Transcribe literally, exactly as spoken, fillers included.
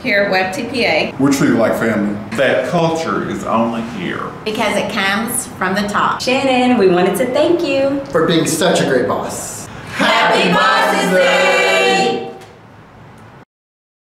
here at Web T P A. We're treated like family. That culture is only here Because it comes from the top. Shannon, we wanted to thank you for being such a great boss. Happy Boss!